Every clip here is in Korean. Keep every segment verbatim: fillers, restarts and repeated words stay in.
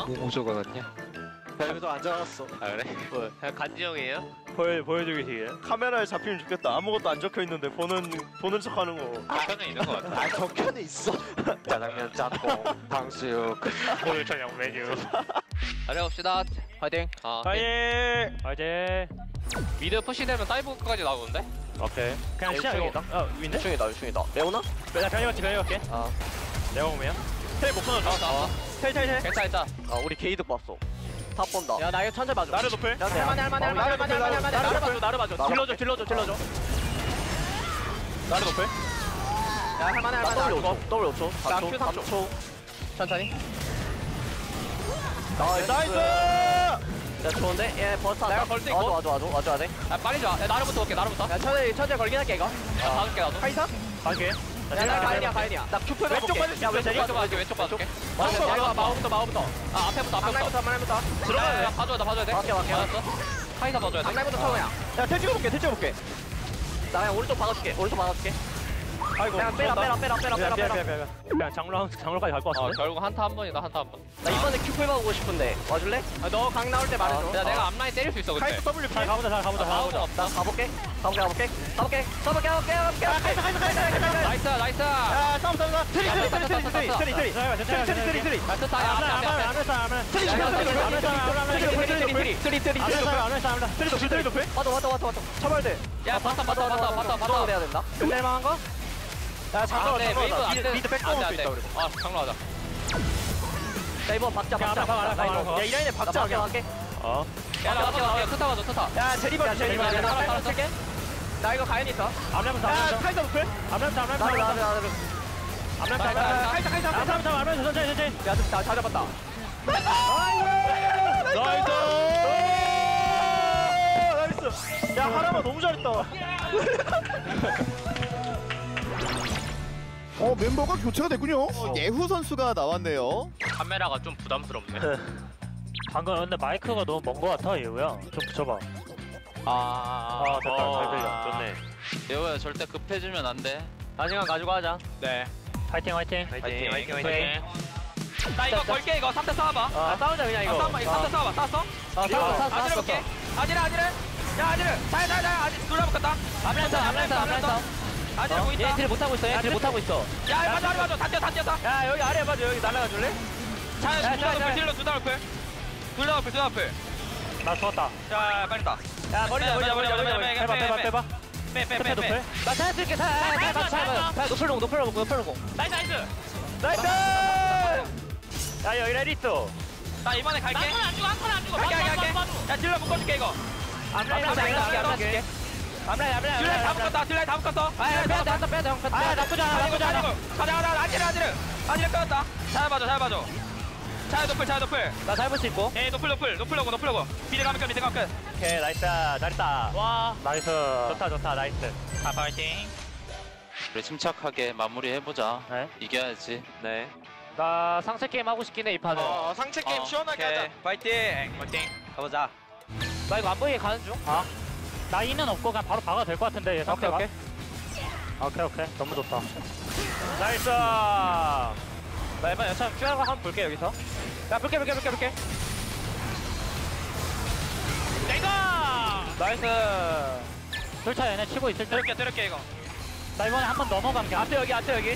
공모조 같냐? 여기도 앉아놨어. 아 그래? 뭐 간지 형이에요? 보여 보여주기시게. 카메라에 잡히면 좋겠다. 아무것도 안 적혀 있는데 보는 보는 척하는 거. 적혀는 있는 것 같아. 아 적혀는 있어. 짜장면 짬뽕 탕수육 오늘 저녁 메뉴. 잘해봅시다. 화이팅. 아, 파이팅. 화이팅. 미드 푸시되면 다이브까지 나오는데? 오케이. 그냥 시작이겠다. 아 윈데? 유충이다 유충이다. 레오나? 나 변이 맞지 변이 맞게. 아 내가 오면. 텔 못 끊어줘. 나왔다 나왔다. 텔텔 텔. 괜찮아 괜찮아. 아 우리 게이득 봤어. 탑 본다. 야 나 이거 천천히 봐줘. 나를 높여. 할만해 할만해 할만해 할만해 할만해 할만해. 나를 봐줘 나를 봐줘. 나를 딜러줘 볼게. 딜러줘 딜러줘. 나를 높여. 야 할만해 나 할만해. W 오 초. W 오 초. 나 사 초. Q 삼 초. 삼 초. 천천히. 나이스. 나이스. 야 좋은데? 예 버스 내가 걸수 있고. 와줘 와줘 와줘 와줘야 돼. 야 빨리 줘. 야 나르부터 볼게 나르부터. 야 천천히 천천히 걸긴 할게 이거. 야 봐줄게 나도. 카이사? 갈게. 야 나 가인이야 가인이야. 나 큐표 왼쪽 빠질 수 있어. 왼쪽 봐줄게 왼쪽 봐줄게. 마우부터, 야 이거 마우부터. 마우부터 마우부터. 아 앞에부터 앞에부터. 앞라인부터 앞라인부터. 들어가야 돼. 야 봐줘야 돼 봐줘야 돼. 맞게, 맞게. 알았어. 카이사 봐줘야 돼. 앞라인부터 처음이야. 야텔 찍어볼게 텔 찍어볼게. 나 그냥 오른쪽 박아줄게. 오른쪽 박아줄게. 아이고. 그냥 빼라 빼라 빼라 빼라 빼라 빼라. 빼라. 그냥 장로 장로까지 갈 것 어 같은데. 결국 한타 한 번이다 한타 한 번. 나 이번에 큐표 박고 싶은데 와줄래? 너 강 나올 때 말해줘. 아, 야 어. 내가 앞라인 때릴 수 있어 그때. 카이사 W 잘 가보자 잘 가보자 잘 마우가 가보자. 없다. 나 가볼게. 가볼게 가볼게. 가볼게. 가볼게 가볼게 가볼게. 아 카이사 카이사 카이사 카이사. 나이스 나이스. 야 싸움 싸움 싸움. 트리 트리 트리 트리 트리 트리 트리 트리 트리 트리 트리. 야 스타 야 앞에 앞에 앞에. 트리 트리 트리 트리 트리 트리 트리. 맞아 맞아 맞아 맞아. 쳐발돼. 야 바텀 바텀 바텀 바텀 들어가 바텀. 돼야 된다. 끝낼만한 거? 야 장로 네, 웨이브 장로 안 미드 돼. 미드 백 안 돼, 먹을 안 수 돼. 있다 그리고. 아 장로 하자. 자 이번 박자 박자. 야, 가라, 가라, 가라, 가라. 야, 이 라인에 박자 박자 하게. 할게. 어. 야 나 앞에 앞에 스타 봐줘 스타. 야 제리버 제리버. 제리버, 야 알았어, 알았어. 나 이거 가인 있어. 암라부터 암라부터. 카이사 높여. 암라부터 암라부터 나를 나를 암라부터. 나를. 암라부터 나이스, 암라부터. 나이스. 카이사 카이사 암라부터 암라부터 천천히 천천히. 야 다 잡았다. 나이스. 나이스. 야 하라마 너무 잘했다. 어 멤버가 교체가 됐군요. 어, 예후 선수가 나왔네요. 카메라가 좀 부담스럽네. 방금 근데 마이크가 너무 먼 거 같아 예우야. 좀 붙여봐. 아, 아 됐다 잘 들려. 좋네. 예호야 절대 급해지면 안 돼. 나중에 가지고 하자. 네. 화이팅 화이팅. 화이팅 화이팅 화이팅. 나 이거 걸게 이거 삼 대 싸워봐. 아 싸우자 그냥 이거. 싸워봐 이거 삼 대 싸워봐. 싸웠어? 아 싸웠어 싸웠어. 아지르 볼게. 아지르 아지르. 야 아지르. 자자자 아지르 둘다 붙었다. 암란싸 암란싸 암란싸. 아지르 뭐 있다. 얘 못하고 있어. 얘 못하고 있어. 야 맞아 맞아 맞아. 다 뛰어 다 뛰었다. 야 여기 아래 봐줘 여기 날아가 줄래? 자 자, 둘다 자. 높을 딜러 둘다 높을. 둘다 높을 둘다 높을. 나 죽었다. 자 빨리 따. 야 머리다 머리다 머리다 머리다. 빼봐 빼봐 빼봐. 빼빼빼 빼. 나 잘 쓸게. 잘잘잘 높을 놓고 높을 놓고 높을 놓고. 나이스 나이스. 나이스. 야 여기 레디 있어. 나 이번에 갈게. 안 주고 한번안 주고 갈게 갈게 갈게. 야 딜러 묶어줄게 이거. 암라인 암라인, 암라인 암라인 암라인. 암라인 암라인 딜러 다 암라인. 묶었다 딜러 다 묶었어. 아 빼야 돼 한타 빼야 돼 형. 아 나쁘지 않아 나쁘지 않아. 가자 가자 아지르 아지르. 아지르 끊었다. 잘 봐줘 잘 봐줘. 잘 높을 잘 높을. 나 잘 볼 수 있고. 에 높을 높을 높으려고 높으려고. 미드 가면 끝 미드 가면 끝. 오케이 나이스 잘했다. 와. 나이스. 좋다 좋다 나이스. 아 파이팅. 우리 침착하게 마무리해보자. 네. 이겨야지. 네. 나 상체 게임 하고 싶긴 해 이 판은. 어 상체 게임 어, 시원하게 오케이. 하자. 파이팅. 파이팅. 가보자. 나 이거 안 보이게 가는 중. 아. 나이는 없고 그냥 바로 박아도 될 것 같은데 얘 오케이 상태가. 오케이. 오케이 오케이. 너무 좋다. 나이스. 나 이번 여차 큐아가 한번 볼게 여기서. 야 볼게 볼게 볼게 볼게. 내가. 나이스. 술차 얘네 치고 있을 때. 들을게 들을게 이거. 나 이번에 한 번 넘어간게. 앞에 여기 앞에 여기.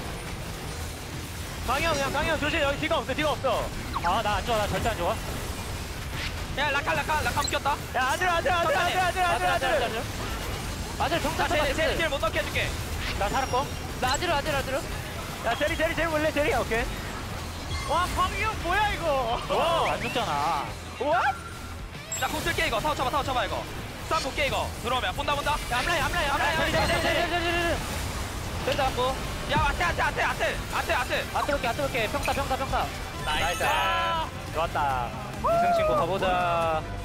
강형 그냥 강형 조심 여기 뒤가 없어 뒤가 없어. 아나 안 좋아 나 절대 안 좋아. 야 라카 라카 라카 묶였다. 야 아들 아들 아들 아들 아들 아들 아들. 아들 평타 쳐봐. 나제제못 넣게 해줄게. 나 살았고. 나 아지르 아지르 아지르. 야 제리 제리 제리 원래 제리 오케이. 와 광형 뭐야 이거. 어, 안 죽잖아. 우와. 나공 쓸게 이거. 타워 쳐봐 타워 쳐봐 이거. 쌈 볼게 이거. 들어오면 본다 본다. 야 암라인 암라인 암라인 제리, 제리, 제리, 제리, 제리. 됐다 갖고. 야 아트 아트 아트 아트 아트 아트. 아트 볼게 아트 볼게. 평타 평타 평타. 나이스. 좋았다. 우승 신고 가보자.